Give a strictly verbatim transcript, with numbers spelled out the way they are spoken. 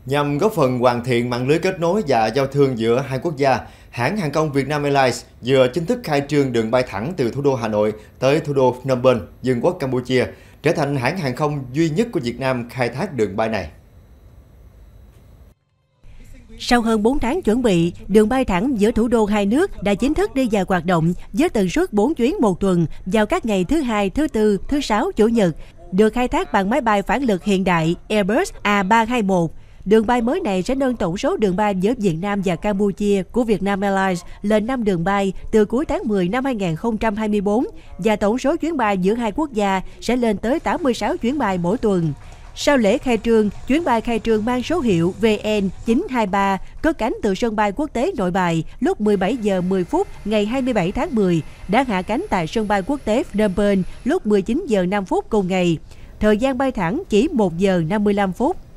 Nhằm góp phần hoàn thiện mạng lưới kết nối và giao thương giữa hai quốc gia, hãng hàng không Vietnam Airlines vừa chính thức khai trương đường bay thẳng từ thủ đô Hà Nội tới thủ đô Phnom Penh, Vương quốc Campuchia, trở thành hãng hàng không duy nhất của Việt Nam khai thác đường bay này. Sau hơn bốn tháng chuẩn bị, đường bay thẳng giữa thủ đô hai nước đã chính thức đi vào hoạt động với tần suất bốn chuyến một tuần vào các ngày thứ Hai, thứ Tư, thứ Sáu, Chủ nhật, được khai thác bằng máy bay phản lực hiện đại Airbus A ba hai mốt. Đường bay mới này sẽ nâng tổng số đường bay giữa Việt Nam và Campuchia của Vietnam Airlines lên năm đường bay từ cuối tháng mười năm hai nghìn không trăm hai mươi tư và tổng số chuyến bay giữa hai quốc gia sẽ lên tới tám mươi sáu chuyến bay mỗi tuần. Sau lễ khai trương, chuyến bay khai trương mang số hiệu V N chín hai ba cất cánh từ sân bay quốc tế Nội Bài lúc mười bảy giờ mười phút ngày hai mươi bảy tháng mười, đã hạ cánh tại sân bay quốc tế Phnom Penh lúc mười chín giờ năm phút cùng ngày. Thời gian bay thẳng chỉ một giờ năm mươi lăm phút.